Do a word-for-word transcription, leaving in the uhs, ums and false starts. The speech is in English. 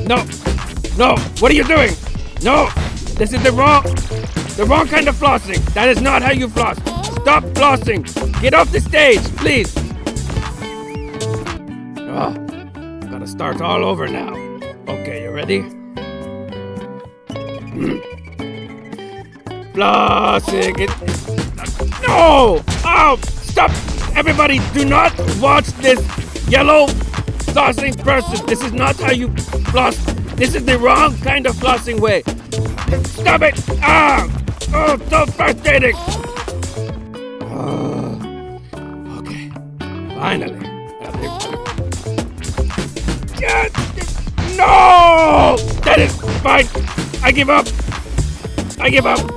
No! No! What are you doing? No! This is the wrong, the wrong kind of flossing. That is not how you floss. Stop flossing. Get off the stage, please. Oh, gotta start all over now. Okay, you ready? Flossing. It, no! Oh, stop! Everybody, do not watch this yellow flossing person. This is not how you floss. This is the wrong kind of flossing way. Stop it! Ah! Oh, so frustrating! Oh, okay, finally. Yes! No! That is fine. I give up. I give up.